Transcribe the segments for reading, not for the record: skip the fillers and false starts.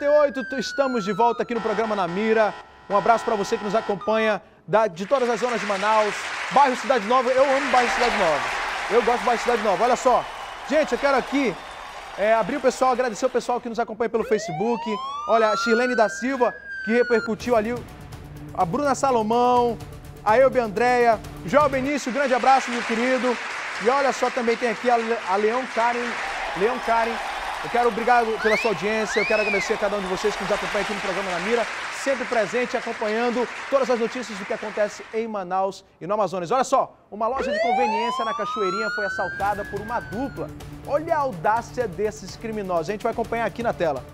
9h58, estamos de volta aqui no programa Na Mira. Um abraço para você que nos acompanha de todas as zonas de Manaus, bairro Cidade Nova. Eu amo o bairro Cidade Nova. Eu gosto do bairro Cidade Nova. Olha só, gente, eu quero aqui abrir o pessoal, agradecer o pessoal que nos acompanha pelo Facebook. Olha, a Shirlene da Silva, que repercutiu ali, a Bruna Salomão, a Elbe Andréia, João Benício, grande abraço, meu querido. E olha só, também tem aqui a Leão Karen. Eu quero obrigado pela sua audiência, eu quero agradecer a cada um de vocês que nos acompanha aqui no programa Na Mira, sempre presente, acompanhando todas as notícias do que acontece em Manaus e no Amazonas. Olha só, uma loja de conveniência na Cachoeirinha foi assaltada por uma dupla. Olha a audácia desses criminosos, a gente vai acompanhar aqui na tela.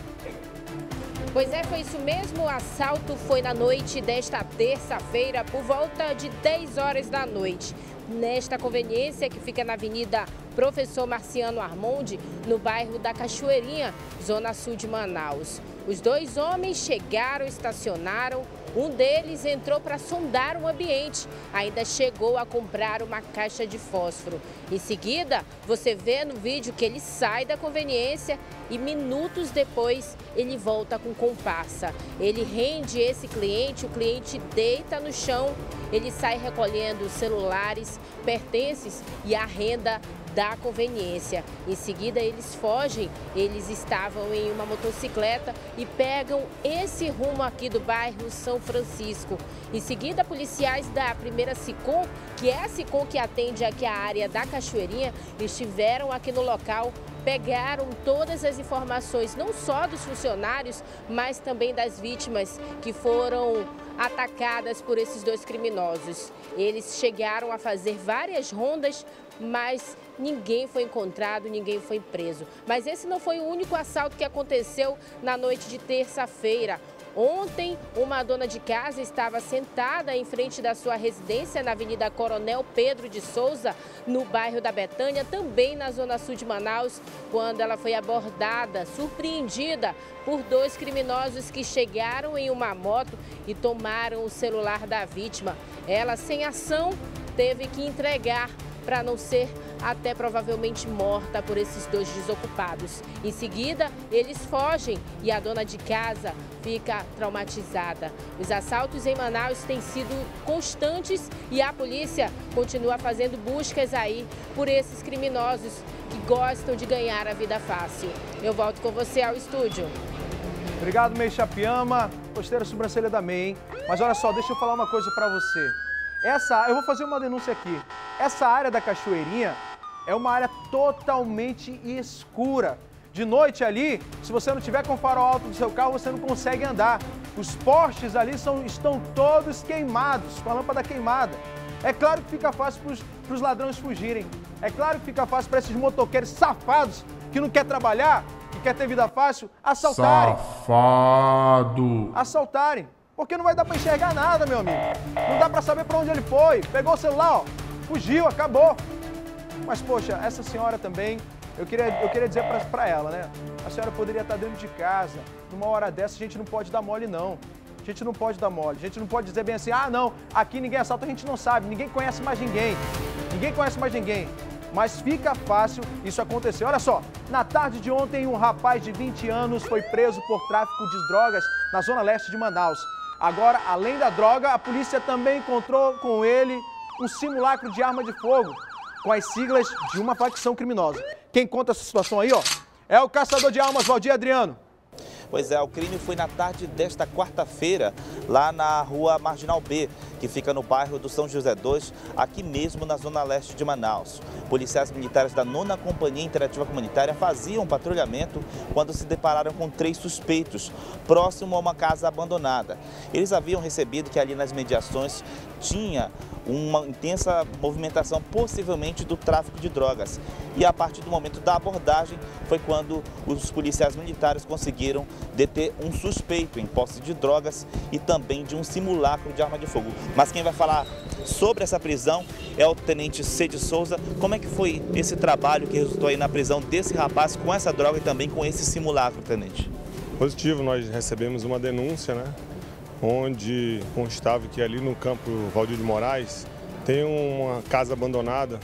Pois é, foi isso mesmo. O assalto foi na noite desta terça-feira, por volta de 10 horas da noite. Nesta conveniência, que fica na Avenida Professor Marciano Armonde, no bairro da Cachoeirinha, zona sul de Manaus. Os dois homens chegaram, estacionaram. Um deles entrou para sondar o ambiente, ainda chegou a comprar uma caixa de fósforo. Em seguida, você vê no vídeo que ele sai da conveniência e minutos depois ele volta com comparsa. Ele rende esse cliente, o cliente deita no chão, ele sai recolhendo celulares, pertences e a renda da conveniência. Em seguida, eles fogem, eles estavam em uma motocicleta e pegam esse rumo aqui do bairro São Francisco. Em seguida, policiais da primeira SICOM, que é a SICOM que atende aqui a área da Cachoeirinha, estiveram aqui no local, pegaram todas as informações, não só dos funcionários, mas também das vítimas que foram atacadas por esses dois criminosos. Eles chegaram a fazer várias rondas, mas ninguém foi encontrado, ninguém foi preso. Mas esse não foi o único assalto que aconteceu na noite de terça-feira. Ontem, uma dona de casa estava sentada em frente da sua residência na Avenida Coronel Pedro de Souza, no bairro da Betânia, também na zona sul de Manaus, quando ela foi abordada, surpreendida por dois criminosos que chegaram em uma moto e tomaram o celular da vítima. Ela, sem ação, teve que entregar para não ser até provavelmente morta por esses dois desocupados. Em seguida, eles fogem e a dona de casa fica traumatizada. Os assaltos em Manaus têm sido constantes e a polícia continua fazendo buscas aí por esses criminosos que gostam de ganhar a vida fácil. Eu volto com você ao estúdio. Obrigado, Mei Chapiama. Gostei da sobrancelha da Mei, hein? Mas olha só, deixa eu falar uma coisa para você. Eu vou fazer uma denúncia aqui. Essa área da Cachoeirinha é uma área totalmente escura. De noite ali, se você não tiver com o farol alto do seu carro, você não consegue andar. Os postes ali estão todos queimados, com a lâmpada queimada. É claro que fica fácil para os ladrões fugirem. É claro que fica fácil para esses motoqueiros safados que não querem trabalhar, que querem ter vida fácil, assaltarem. Assaltarem. Porque não vai dar para enxergar nada, meu amigo. Não dá para saber para onde ele foi. Pegou o celular, ó, fugiu, acabou. Mas, poxa, essa senhora também, eu queria dizer para ela, né? A senhora poderia estar dentro de casa. Numa hora dessa, a gente não pode dar mole, não. A gente não pode dar mole. A gente não pode dizer bem assim, ah, não, aqui ninguém assalta, a gente não sabe. Ninguém conhece mais ninguém. Ninguém conhece mais ninguém. Mas fica fácil isso acontecer. Olha só, na tarde de ontem, um rapaz de 20 anos foi preso por tráfico de drogas na zona leste de Manaus. Agora, além da droga, a polícia também encontrou com ele um simulacro de arma de fogo, com as siglas de uma facção criminosa. Quem conta essa situação aí, ó, é o caçador de almas, Valdir Adriano. Pois é, o crime foi na tarde desta quarta-feira, lá na rua Marginal B, que fica no bairro do São José 2, aqui mesmo na zona leste de Manaus. Policiais militares da 9ª Companhia Interativa Comunitária faziam patrulhamento quando se depararam com 3 suspeitos, próximo a uma casa abandonada. Eles haviam recebido que ali nas mediações tinha uma intensa movimentação, possivelmente do tráfico de drogas. E a partir do momento da abordagem foi quando os policiais militares conseguiram deter um suspeito em posse de drogas e também de um simulacro de arma de fogo. Mas quem vai falar sobre essa prisão é o tenente Cede Souza. Como é que foi esse trabalho que resultou aí na prisão desse rapaz com essa droga e também com esse simulacro, tenente? Positivo, nós recebemos uma denúncia, né? Onde constava que ali no campo Valdir de Moraes tem uma casa abandonada,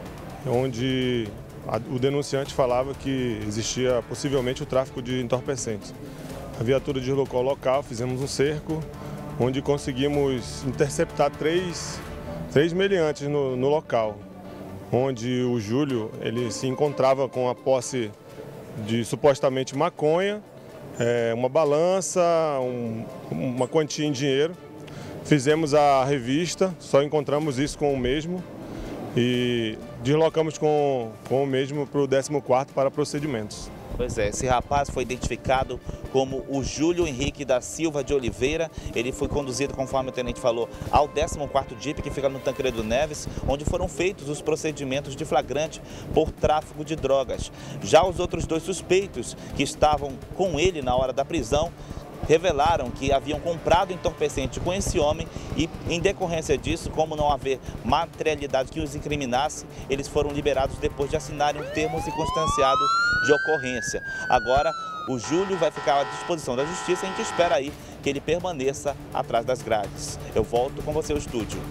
onde o denunciante falava que existia possivelmente o tráfico de entorpecentes. A viatura deslocou ao local, fizemos um cerco, onde conseguimos interceptar três meliantes no local, onde o Júlio ele se encontrava com a posse de supostamente maconha, uma balança, uma quantia em dinheiro. Fizemos a revista, só encontramos isso com o mesmo e deslocamos com o mesmo para o 14º para procedimentos. Pois é, esse rapaz foi identificado como o Júlio Henrique da Silva de Oliveira. Ele foi conduzido, conforme o tenente falou, ao 14º DIP, que fica no Tancredo Neves, onde foram feitos os procedimentos de flagrante por tráfico de drogas. Já os outros 2 suspeitos que estavam com ele na hora da prisão revelaram que haviam comprado entorpecente com esse homem e, em decorrência disso, como não haver materialidade que os incriminasse, eles foram liberados depois de assinarem um termo circunstanciado de ocorrência. Agora, o Júlio vai ficar à disposição da justiça e a gente espera aí que ele permaneça atrás das grades. Eu volto com você ao estúdio.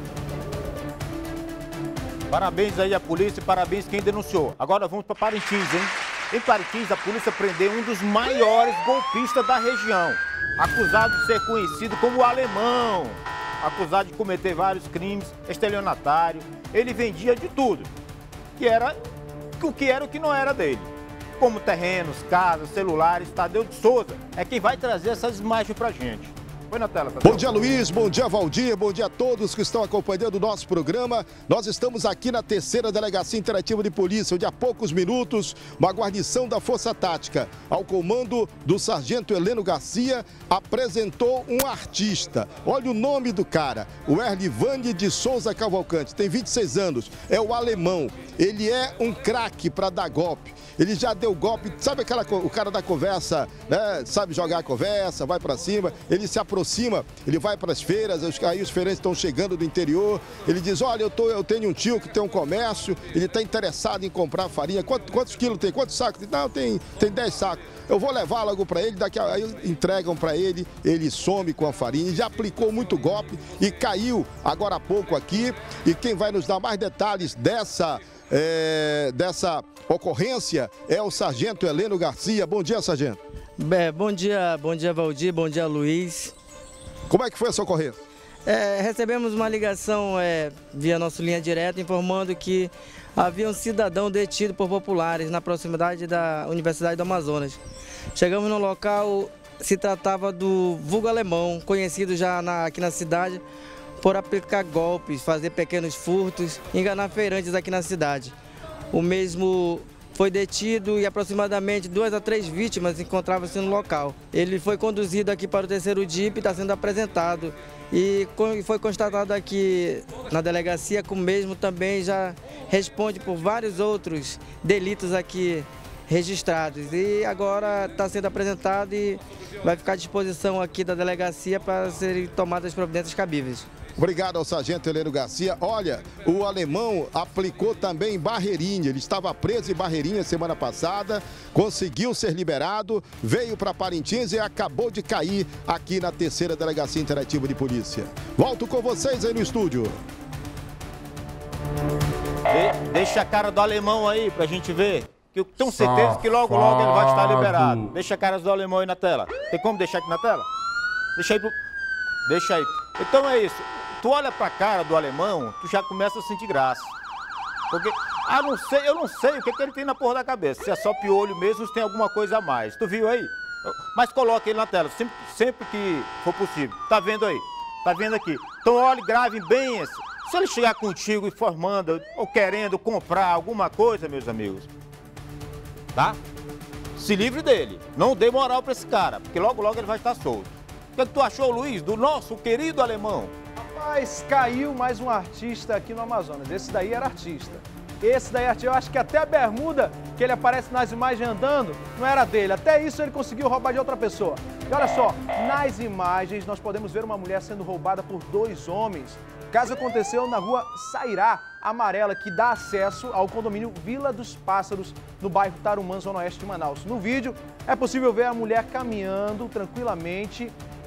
Parabéns aí à polícia e parabéns quem denunciou. Agora vamos para Parintins, hein? Em Parintins, a polícia prendeu um dos maiores golpistas da região, acusado de ser conhecido como o Alemão, acusado de cometer vários crimes, estelionatário. Ele vendia de tudo, o que não era dele, como terrenos, casas, celulares. Tadeu de Souza é quem vai trazer essas imagens pra gente. Põe na tela, Tadeu. Bom dia, Luiz. Bom dia, Valdir. Bom dia a todos que estão acompanhando o nosso programa. Nós estamos aqui na 3ª Delegacia Interativa de Polícia, onde há poucos minutos uma guarnição da Força Tática, ao comando do sargento Heleno Garcia, apresentou um artista. Olha o nome do cara, o Erlivane de Souza Cavalcante, tem 26 anos, é o Alemão. Ele é um craque para dar golpe. Ele já deu golpe, sabe o cara da conversa, né? Sabe jogar a conversa, vai para cima, ele se aproxima, ele vai para as feiras, aí os feirantes estão chegando do interior, ele diz, olha, eu tenho um tio que tem um comércio, ele está interessado em comprar farinha, quantos quilos tem, quantos sacos? Não, tem 10 sacos, eu vou levar logo para ele, aí entregam para ele, ele some com a farinha, já aplicou muito golpe e caiu agora há pouco aqui, e quem vai nos dar mais detalhes dessa ocorrência é o sargento Heleno Garcia. Bom dia, sargento. Bom dia, Valdir, bom dia, Luiz. Como é que foi essa ocorrência? Recebemos uma ligação via nossa linha direta informando que havia um cidadão detido por populares na proximidade da Universidade do Amazonas. Chegamos no local, se tratava do vulgo Alemão, conhecido já aqui na cidade por aplicar golpes, fazer pequenos furtos, enganar feirantes aqui na cidade. O mesmo foi detido e aproximadamente 2 a 3 vítimas encontravam-se no local. Ele foi conduzido aqui para o 3º DIP e está sendo apresentado. E foi constatado aqui na delegacia que o mesmo também já responde por vários outros delitos aqui registrados. E agora está sendo apresentado e vai ficar à disposição aqui da delegacia para serem tomadas as providências cabíveis. Obrigado ao sargento Heleno Garcia. Olha, o Alemão aplicou também em Barreirinha. Ele estava preso em Barreirinha semana passada, conseguiu ser liberado, veio para Parintins e acabou de cair aqui na 3ª Delegacia Interativa de Polícia. Volto com vocês aí no estúdio. Deixa a cara do Alemão aí pra gente ver. Que eu tenho certeza que logo ele vai estar liberado. Deixa a cara do Alemão aí na tela. Tem como deixar aqui na tela? Deixa aí. Então é isso. Tu olha pra cara do Alemão, tu já começa a sentir graça. Porque, eu não sei o que ele tem na porra da cabeça. Se é só piolho mesmo, se tem alguma coisa a mais. Tu viu aí? Mas coloca ele na tela, sempre que for possível. Tá vendo aí? Tá vendo aqui? Então olhe, grave bem esse. Se ele chegar contigo informando ou querendo comprar alguma coisa, meus amigos, tá? Se livre dele. Não dê moral pra esse cara, porque logo ele vai estar solto. O que tu achou, Luiz, do nosso querido Alemão? Rapaz, caiu mais um artista aqui no Amazonas. Esse daí era artista. Esse daí, eu acho que até a bermuda que ele aparece nas imagens andando não era dele. Até isso ele conseguiu roubar de outra pessoa. E olha só, nas imagens nós podemos ver uma mulher sendo roubada por 2 homens. O caso aconteceu na rua Sairá Amarela, que dá acesso ao condomínio Vila dos Pássaros, no bairro Tarumã, zona oeste de Manaus. No vídeo é possível ver a mulher caminhando tranquilamente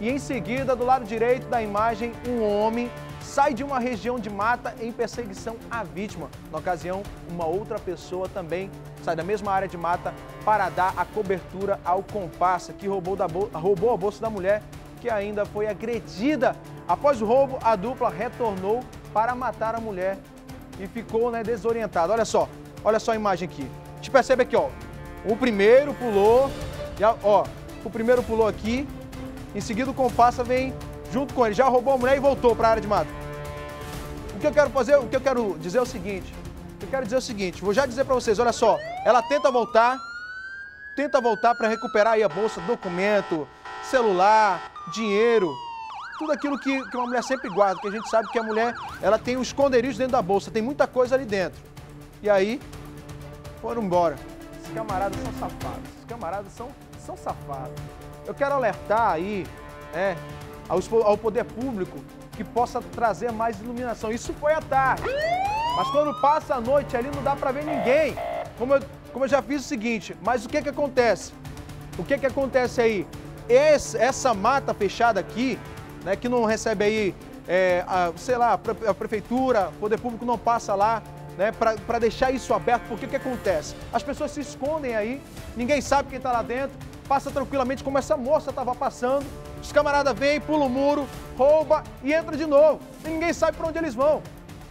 E em seguida, do lado direito da imagem, um homem sai de uma região de mata em perseguição à vítima. Na ocasião, uma outra pessoa também sai da mesma área de mata para dar a cobertura ao comparsa que roubou a bolsa da mulher, que ainda foi agredida. Após o roubo, a dupla retornou para matar a mulher e ficou, desorientada. Olha só a imagem aqui. A gente percebe aqui, ó, o primeiro pulou, o primeiro pulou aqui, em seguida o comparsa vem junto com ele, já roubou a mulher e voltou para a área de mata. O que eu quero dizer é o seguinte, vou já dizer para vocês, olha só, ela tenta voltar para recuperar aí a bolsa, documento, celular, dinheiro, tudo aquilo que uma mulher sempre guarda, porque a gente sabe que a mulher, ela tem um esconderijo dentro da bolsa, tem muita coisa ali dentro. E aí, foram embora. Esses camaradas são safados, Eu quero alertar aí, ao poder público, que possa trazer mais iluminação. Isso foi à tarde, mas quando passa a noite ali não dá para ver ninguém. Como eu já fiz o seguinte, mas o que acontece? O que acontece aí? Essa mata fechada aqui, que não recebe aí, a prefeitura, o poder público não passa lá, para deixar isso aberto, porque o que acontece? As pessoas se escondem aí, ninguém sabe quem está lá dentro, passa tranquilamente como essa moça estava passando, os camaradas vêm, pulam o muro, rouba e entra de novo. E ninguém sabe para onde eles vão.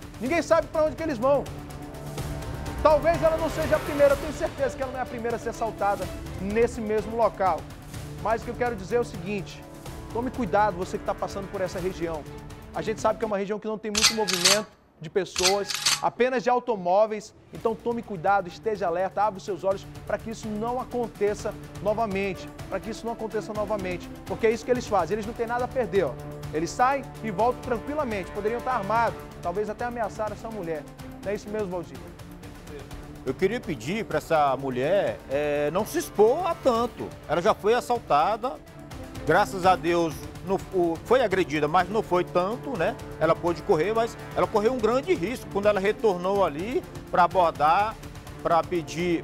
Talvez ela não seja a primeira, eu tenho certeza que ela não é a primeira a ser assaltada nesse mesmo local. Mas o que eu quero dizer é o seguinte, tome cuidado você que está passando por essa região. A gente sabe que é uma região que não tem muito movimento de pessoas, apenas de automóveis, então tome cuidado, esteja alerta, abra os seus olhos para que isso não aconteça novamente, porque é isso que eles fazem, eles não têm nada a perder, ó. Eles saem e voltam tranquilamente, poderiam estar armados, talvez até ameaçar essa mulher, não é isso mesmo, Valdir? Eu queria pedir para essa mulher não se expor a tanto, ela já foi assaltada, graças a Deus foi agredida, mas não foi tanto, Ela pôde correr, mas ela correu um grande risco quando ela retornou ali para abordar, para pedir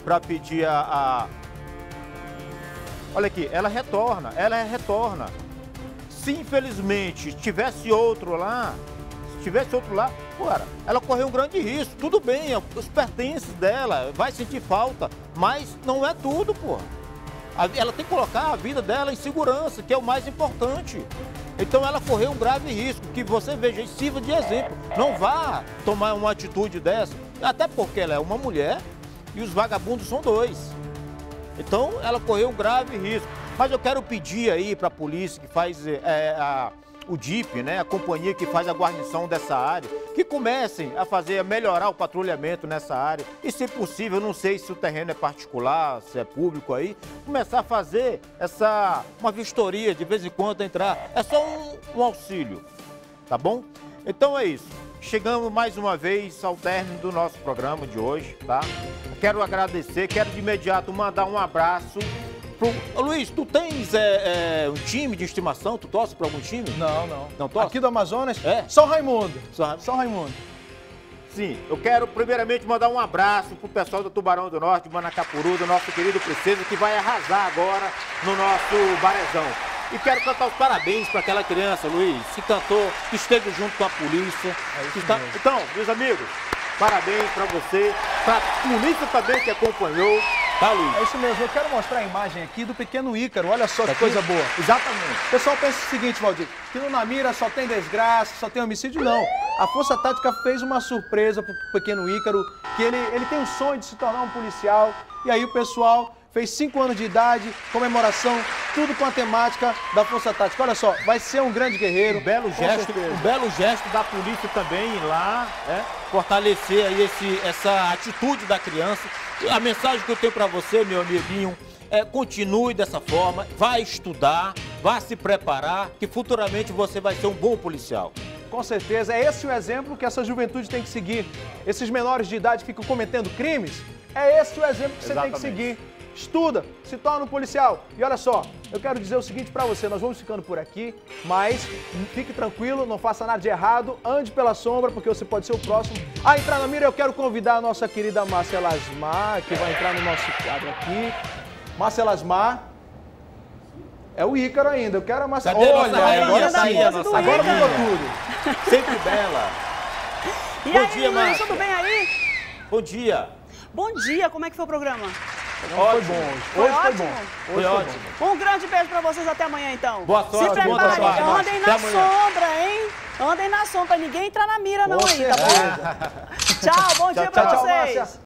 Olha aqui, ela retorna. Se infelizmente tivesse outro lá, ela correu um grande risco. Tudo bem, os pertences dela, vai sentir falta, mas não é tudo, Ela tem que colocar a vida dela em segurança, que é o mais importante. Então ela correu um grave risco, que você veja e sirva de exemplo. Não vá tomar uma atitude dessa, até porque ela é uma mulher e os vagabundos são dois. Então ela correu um grave risco. Mas eu quero pedir aí para a polícia que faz o DIP, a companhia que faz a guarnição dessa área, que comecem a melhorar o patrulhamento nessa área. E se possível, não sei se o terreno é particular, se é público aí, começar a fazer uma vistoria, de vez em quando entrar. É só um auxílio, tá bom? Então é isso. Chegamos mais uma vez ao término do nosso programa de hoje, tá? Quero agradecer, quero de imediato mandar um abraço. Luiz, tu tens um time de estimação? Tu torce para algum time? Não. Não torce? Aqui do Amazonas? São Raimundo. São Raimundo. Sim, eu quero primeiramente mandar um abraço pro pessoal do Tubarão do Norte, de Manacapuru, do nosso querido Princesa, que vai arrasar agora no nosso Barezão. E quero cantar os parabéns para aquela criança, Luiz, que cantou, que esteve junto com a polícia. Então, meus amigos, parabéns para você, para a polícia também que acompanhou. Tá, Luiz? É isso mesmo, eu quero mostrar a imagem aqui do pequeno Ícaro, olha só que coisa boa. Exatamente. O pessoal pensa o seguinte, Valdir, que no Namira só tem desgraça, só tem homicídio, não. A Força Tática fez uma surpresa pro pequeno Ícaro, que ele tem um sonho de se tornar um policial, e aí o pessoal fez 5 anos de idade, comemoração, tudo com a temática da Força Tática. Olha só, vai ser um grande guerreiro. Um belo gesto da polícia também ir lá, fortalecer aí essa atitude da criança. A mensagem que eu tenho para você, meu amiguinho, continue dessa forma, vá estudar, vá se preparar, que futuramente você vai ser um bom policial. Com certeza, é esse o exemplo que essa juventude tem que seguir. Esses menores de idade que ficam cometendo crimes, é esse o exemplo que você tem que seguir. Estuda, se torna um policial. E olha só, eu quero dizer o seguinte pra você, nós vamos ficando por aqui, mas fique tranquilo, não faça nada de errado, ande pela sombra, porque você pode ser o próximo a entrar na mira. Eu quero convidar a nossa querida Marcela Asmar, que vai entrar no nosso quadro aqui. Marcela Asmar, É o Ícaro ainda, eu quero a Márcia. Cadê a Olha, nossa rainha? agora Tá aí a sim, nossa agora rainha. mudou tudo. Sempre bela. E Bom aí, dia, Luiz, Márcia. tudo bem aí? Bom dia. Bom dia, como é que foi o programa? Foi bom hoje. Foi Hoje foi ótimo? bom. Foi ótimo. Um grande beijo pra vocês, até amanhã então. Boa sorte, Se boa preparem, trabalho. andem Até na amanhã. sombra, hein? Andem na sombra, pra ninguém entrar na mira não Com aí, tá bom? certeza. Tchau, bom dia pra Tchau, vocês. Márcia.